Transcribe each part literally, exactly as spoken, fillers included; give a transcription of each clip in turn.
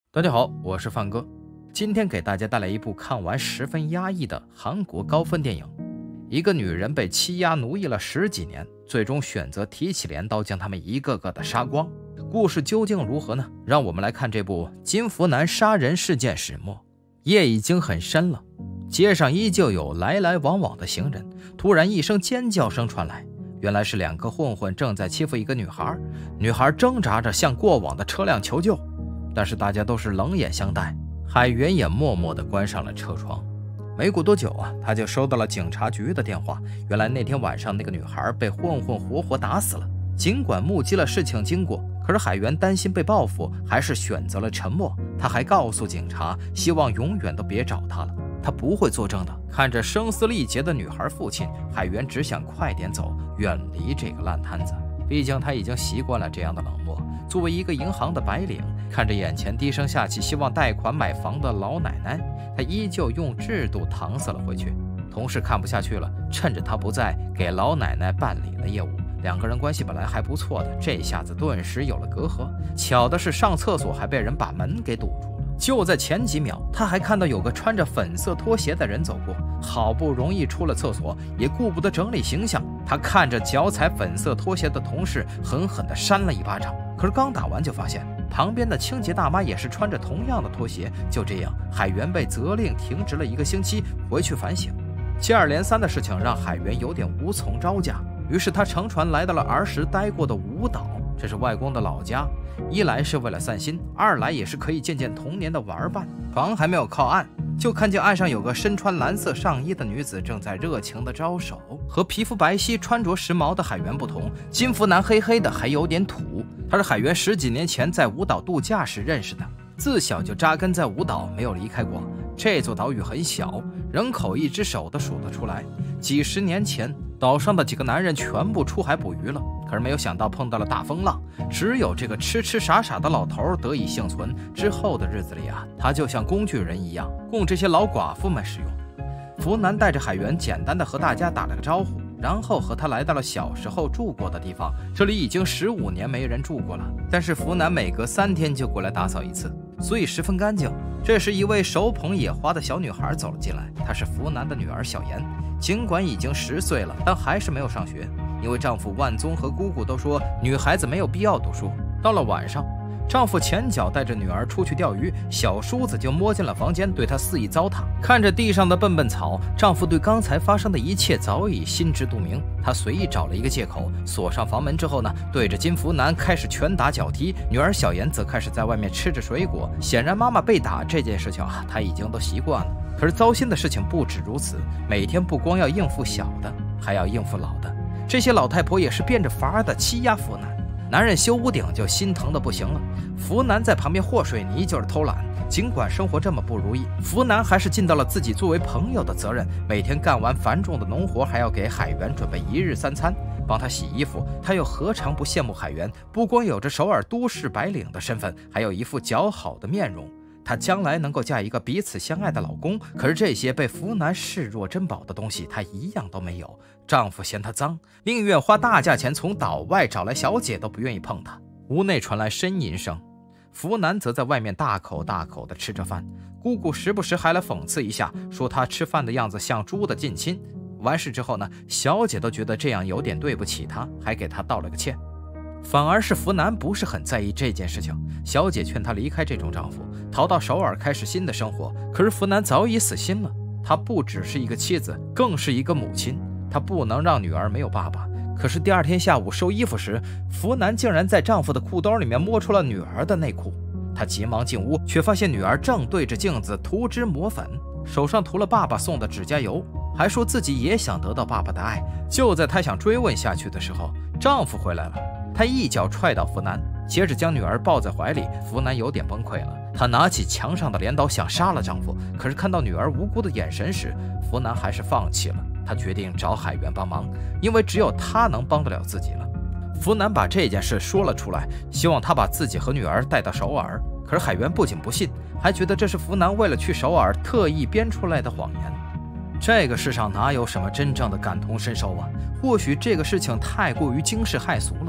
大家好，我是范哥，今天给大家带来一部看完十分压抑的韩国高分电影。一个女人被欺压奴役了十几年，最终选择提起镰刀将他们一个个的杀光。故事究竟如何呢？让我们来看这部金福南杀人事件始末。夜已经很深了，街上依旧有来来往往的行人。突然一声尖叫声传来，原来是两个混混正在欺负一个女孩。女孩挣扎着向过往的车辆求救，但是大家都是冷眼相待。海源也默默地关上了车窗。没过多久啊，他就收到了警察局的电话。原来那天晚上那个女孩被混混活活打死了。尽管目击了事情经过，可是海源担心被报复，还是选择了沉默。他还告诉警察，希望永远都别找他了，他不会作证的。看着声嘶力竭的女孩父亲，海源只想快点走，远离这个烂摊子。毕竟他已经习惯了这样的冷漠。作为一个银行的白领，看着眼前低声下气希望贷款买房的老奶奶，他依旧用制度搪塞了回去。同事看不下去了，趁着他不在，给老奶奶办理了业务。两个人关系本来还不错的，这下子顿时有了隔阂。巧的是，上厕所还被人把门给堵住了。就在前几秒，他还看到有个穿着粉色拖鞋的人走过。好不容易出了厕所，也顾不得整理形象，他看着脚踩粉色拖鞋的同事，狠狠地扇了一巴掌。可是刚打完就发现旁边的清洁大妈也是穿着同样的拖鞋。就这样，海源被责令停职了一个星期，回去反省。接二连三的事情让海源有点无从招架，于是他乘船来到了儿时待过的舞岛，这是外公的老家。一来是为了散心，二来也是可以见见童年的玩伴。船还没有靠岸，就看见岸上有个身穿蓝色上衣的女子正在热情地招手。和皮肤白皙、穿着时髦的海源不同，金福南黑黑的，还有点土。他是海源十几年前在舞岛度假时认识的，自小就扎根在舞岛，没有离开过。这座岛屿很小，人口一只手都数得出来。几十年前，岛上的几个男人全部出海捕鱼了，可是没有想到碰到了大风浪，只有这个痴痴傻傻的老头得以幸存。之后的日子里啊，他就像工具人一样，供这些老寡妇们使用。福南带着海源简单的和大家打了个招呼，然后和他来到了小时候住过的地方。这里已经十五年没人住过了，但是福南每隔三天就过来打扫一次，所以十分干净。这时一位手捧野花的小女孩走了进来，她是福南的女儿小妍。尽管已经十岁了，但还是没有上学，因为丈夫万宗和姑姑都说女孩子没有必要读书。到了晚上，丈夫前脚带着女儿出去钓鱼，小叔子就摸进了房间，对她肆意糟蹋。看着地上的笨笨草，丈夫对刚才发生的一切早已心知肚明。他随意找了一个借口，锁上房门之后呢，对着金福南开始拳打脚踢。女儿小妍则开始在外面吃着水果。显然妈妈被打这件事情啊，她已经都习惯了。可是糟心的事情不止如此，每天不光要应付小的，还要应付老的。这些老太婆也是变着法儿的欺压福南。男人修屋顶就心疼的不行了，福南在旁边和水泥就是偷懒。尽管生活这么不如意，福南还是尽到了自己作为朋友的责任。每天干完繁重的农活，还要给海源准备一日三餐，帮他洗衣服。他又何尝不羡慕海源，不光有着首尔都市白领的身份，还有一副姣好的面容。她将来能够嫁一个彼此相爱的老公，可是这些被福南视若珍宝的东西，她一样都没有。丈夫嫌她脏，宁愿花大价钱从岛外找来小姐，都不愿意碰她。屋内传来呻吟声，福南则在外面大口大口地吃着饭。姑姑时不时还来讽刺一下，说她吃饭的样子像猪的近亲。完事之后呢，小姐都觉得这样有点对不起她，还给她道了个歉。反而是福南不是很在意这件事情，小姐劝她离开这种丈夫，逃到首尔开始新的生活。可是福南早已死心了，她不只是一个妻子，更是一个母亲，她不能让女儿没有爸爸。可是第二天下午收衣服时，福南竟然在丈夫的裤兜里面摸出了女儿的内裤。她急忙进屋，却发现女儿正对着镜子涂脂抹粉，手上涂了爸爸送的指甲油，还说自己也想得到爸爸的爱。就在她想追问下去的时候，丈夫回来了。他一脚踹倒福南，接着将女儿抱在怀里。福南有点崩溃了，他拿起墙上的镰刀想杀了丈夫，可是看到女儿无辜的眼神时，福南还是放弃了。他决定找海源帮忙，因为只有他能帮得了自己了。福南把这件事说了出来，希望他把自己和女儿带到首尔。可是海源不仅不信，还觉得这是福南为了去首尔特意编出来的谎言。这个世上哪有什么真正的感同身受啊？或许这个事情太过于惊世骇俗了。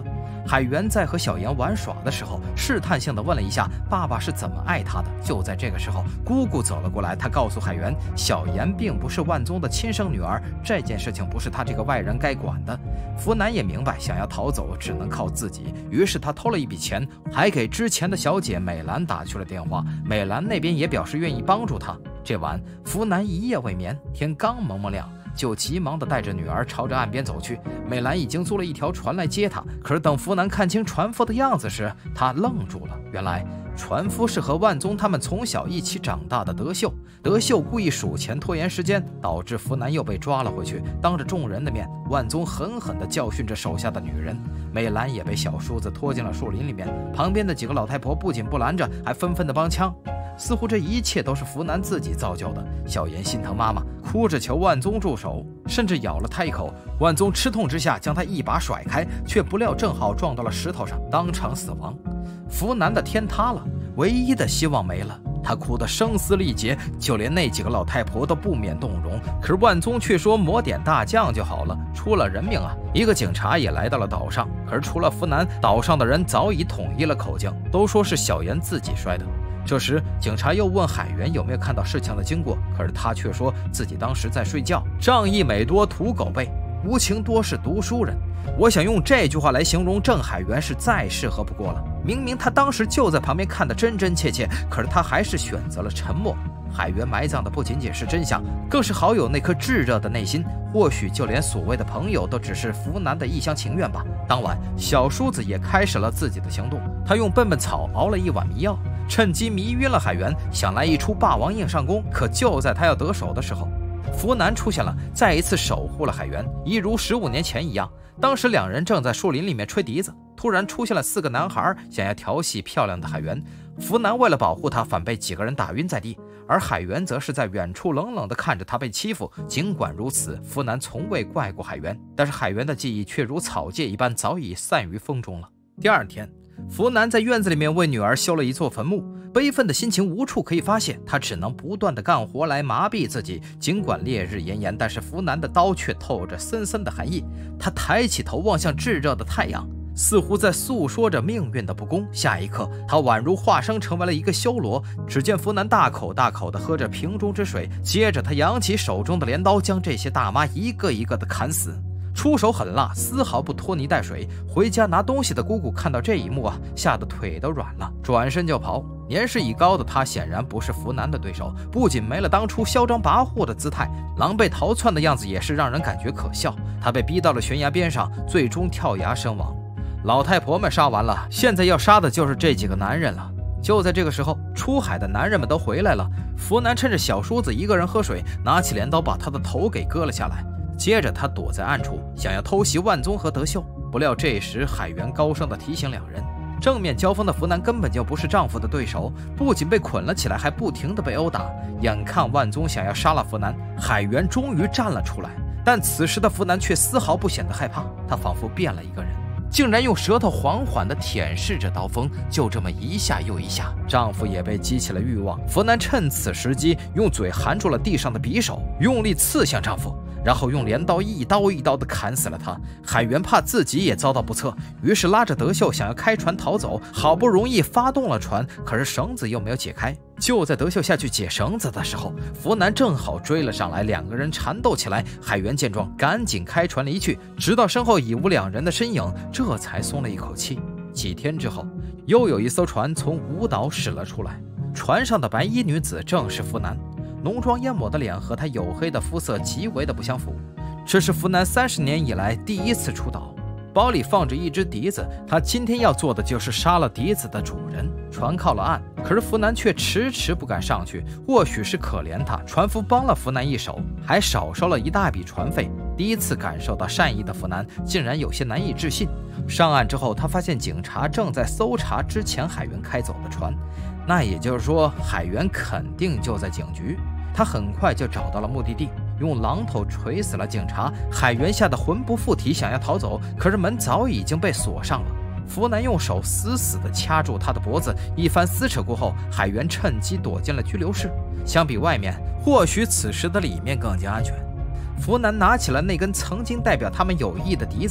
海源在和小妍玩耍的时候，试探性地问了一下爸爸是怎么爱他的。就在这个时候，姑姑走了过来，她告诉海源，小妍并不是万宗的亲生女儿，这件事情不是他这个外人该管的。福南也明白，想要逃走只能靠自己，于是他偷了一笔钱，还给之前的小姐美兰打去了电话。美兰那边也表示愿意帮助他。这晚，福南一夜未眠，天刚蒙蒙亮，就急忙地带着女儿朝着岸边走去。美兰已经租了一条船来接他，可是等福南看清船夫的样子时，他愣住了。原来船夫是和万宗他们从小一起长大的德秀。德秀故意数钱拖延时间，导致福南又被抓了回去。当着众人的面，万宗狠狠地教训着手下的女人。美兰也被小叔子拖进了树林里面，旁边的几个老太婆不仅不拦着，还纷纷的帮腔。似乎这一切都是福南自己造就的。小妍心疼妈妈，哭着求万宗住手，甚至咬了他一口。万宗吃痛之下将他一把甩开，却不料正好撞到了石头上，当场死亡。福南的天塌了，唯一的希望没了，他哭得声嘶力竭，就连那几个老太婆都不免动容。可是万宗却说抹点大酱就好了，出了人命啊！一个警察也来到了岛上，可是除了福南，岛上的人早已统一了口径，都说是小妍自己摔的。这时，警察又问海源有没有看到事情的经过，可是他却说自己当时在睡觉。仗义每多屠狗辈，无情多是读书人。我想用这句话来形容郑海源是再适合不过了。明明他当时就在旁边看得真真切切，可是他还是选择了沉默。海源埋葬的不仅仅是真相，更是好友那颗炙热的内心。或许就连所谓的朋友都只是福南的一厢情愿吧。当晚，小叔子也开始了自己的行动，他用笨笨草熬了一碗迷药，趁机迷晕了海源，想来一出霸王硬上弓。可就在他要得手的时候，福南出现了，再一次守护了海源，一如十五年前一样。当时两人正在树林里面吹笛子，突然出现了四个男孩，想要调戏漂亮的海源。福南为了保护他，反被几个人打晕在地，而海源则是在远处冷冷地看着他被欺负。尽管如此，福南从未怪过海源，但是海源的记忆却如草芥一般，早已散于风中了。第二天，福南在院子里面为女儿修了一座坟墓，悲愤的心情无处可以发泄，他只能不断的干活来麻痹自己。尽管烈日炎炎，但是福南的刀却透着森森的寒意。他抬起头望向炙热的太阳，似乎在诉说着命运的不公。下一刻，他宛如化生成为了一个修罗。只见福南大口大口地喝着瓶中之水，接着他扬起手中的镰刀，将这些大妈一个一个的砍死。出手狠辣，丝毫不拖泥带水。回家拿东西的姑姑看到这一幕啊，吓得腿都软了，转身就跑。年事已高的他显然不是福南的对手，不仅没了当初嚣张跋扈的姿态，狼狈逃窜的样子也是让人感觉可笑。他被逼到了悬崖边上，最终跳崖身亡。老太婆们杀完了，现在要杀的就是这几个男人了。就在这个时候，出海的男人们都回来了。福南趁着小叔子一个人喝水，拿起镰刀把他的头给割了下来。接着他躲在暗处，想要偷袭万宗和德秀。不料这时海源高声地提醒两人，正面交锋的福南根本就不是丈夫的对手，不仅被捆了起来，还不停地被殴打。眼看万宗想要杀了福南，海源终于站了出来。但此时的福南却丝毫不显得害怕，他仿佛变了一个人，竟然用舌头缓缓地舔舐着刀锋，就这么一下又一下。丈夫也被激起了欲望，福南趁此时机用嘴含住了地上的匕首，用力刺向丈夫，然后用镰刀一刀一刀地砍死了他。海源怕自己也遭到不测，于是拉着德秀想要开船逃走，好不容易发动了船，可是绳子又没有解开。就在德秀下去解绳子的时候，福南正好追了上来，两个人缠斗起来。海源见状，赶紧开船离去，直到身后已无两人的身影，这才松了一口气。几天之后，又有一艘船从吴岛驶了出来，船上的白衣女子正是福南。浓妆艳抹的脸和他黝黑的肤色极为的不相符。这是福南三十年以来第一次出岛，包里放着一只笛子，他今天要做的就是杀了笛子的主人。船靠了岸，可是福南却迟迟不敢上去。或许是可怜他，船夫帮了福南一手，还少收了一大笔船费。第一次感受到善意的福南竟然有些难以置信。上岸之后，他发现警察正在搜查之前海源开走的船，那也就是说海源肯定就在警局。他很快就找到了目的地，用榔头锤死了警察。海源吓得魂不附体，想要逃走，可是门早已经被锁上了。福南用手死死地掐住他的脖子，一番撕扯过后，海源趁机躲进了拘留室。相比外面，或许此时的里面更加安全。福南拿起了那根曾经代表他们友谊的笛子，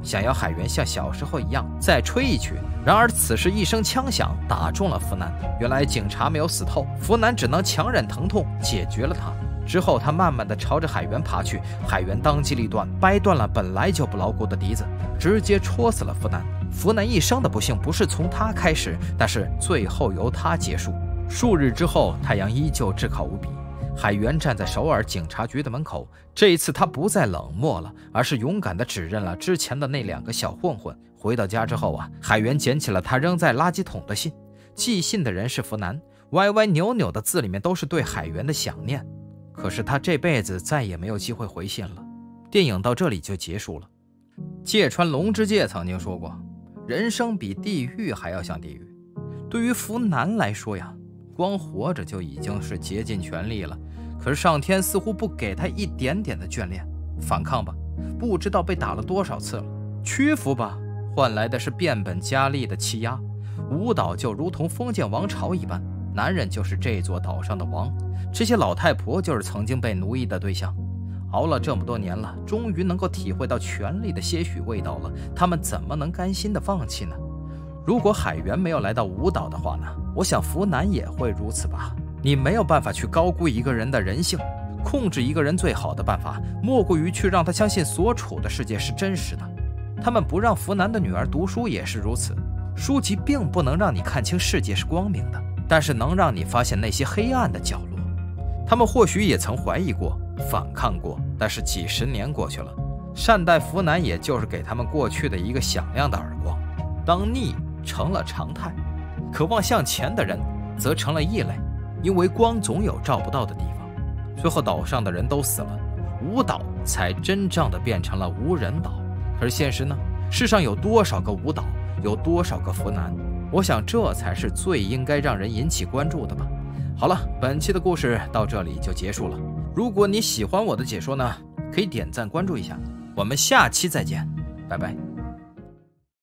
想要海源像小时候一样再吹一曲。然而此时一声枪响打中了福南，原来警察没有死透，福南只能强忍疼痛解决了他。之后他慢慢地朝着海源爬去，海源当机立断，掰断了本来就不牢固的笛子，直接戳死了福南。福南一生的不幸不是从他开始，但是最后由他结束。数日之后，太阳依旧炙烤无比。海源站在首尔警察局的门口，这一次他不再冷漠了，而是勇敢地指认了之前的那两个小混混。回到家之后啊，海源捡起了他扔在垃圾桶的信，寄信的人是福南，歪歪扭扭的字里面都是对海源的想念。可是他这辈子再也没有机会回信了。电影到这里就结束了。芥川龙之介曾经说过，人生比地狱还要像地狱。对于福南来说呀，光活着就已经是竭尽全力了，可是上天似乎不给他一点点的眷恋。反抗吧，不知道被打了多少次了；屈服吧，换来的是变本加厉的欺压。舞蹈就如同封建王朝一般，男人就是这座岛上的王，这些老太婆就是曾经被奴役的对象。熬了这么多年了，终于能够体会到权力的些许味道了，他们怎么能甘心的放弃呢？如果海源没有来到舞蹈的话呢，我想福南也会如此吧。你没有办法去高估一个人的人性，控制一个人最好的办法，莫过于去让他相信所处的世界是真实的。他们不让福南的女儿读书也是如此。书籍并不能让你看清世界是光明的，但是能让你发现那些黑暗的角落。他们或许也曾怀疑过，反抗过，但是几十年过去了，善待福南也就是给他们过去的一个响亮的耳光。当逆成了常态，渴望向前的人则成了异类，因为光总有照不到的地方。最后岛上的人都死了，无岛才真正的变成了无人岛。可是现实呢？世上有多少个无岛，有多少个福南？我想这才是最应该让人引起关注的吧。好了，本期的故事到这里就结束了。如果你喜欢我的解说呢，可以点赞关注一下。我们下期再见，拜拜。